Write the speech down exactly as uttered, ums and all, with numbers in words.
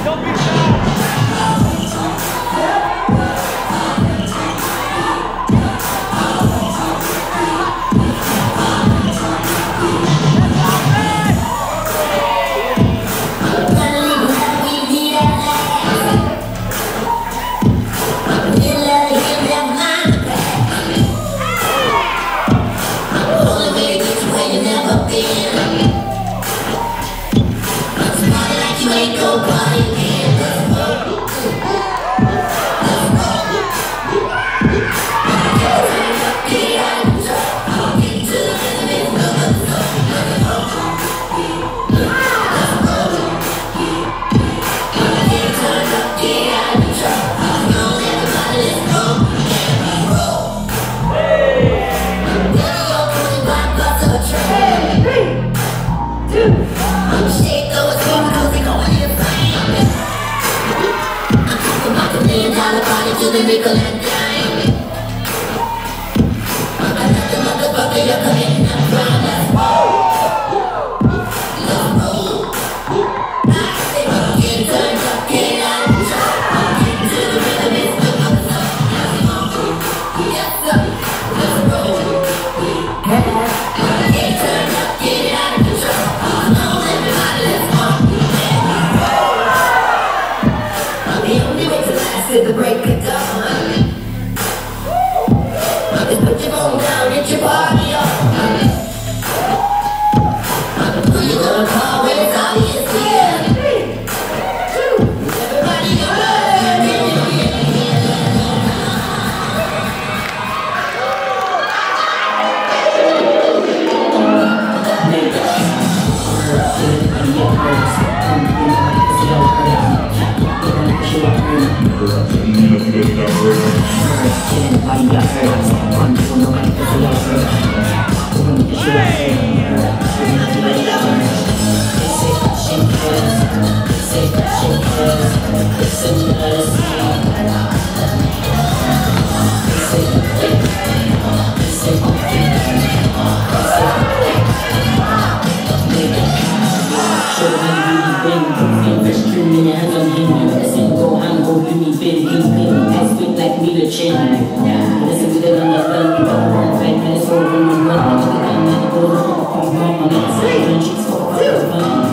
To the nickel and dime. I'm not the motherfucker you're committing a crime. Let's roll. Let's roll. I say, get turned up, get out of control. Get to the rhythm, it's the motherfucker. Yes, sir. Let's roll. Get turned up, get out of control. Come on, everybody, let's roll. The only way to last is the break of dawn. Put your phone down, get your party on. Who you gonna call when it's obvious here? Three, two, everybody go learn. Listen to the number five minutes over my mother. Three, two,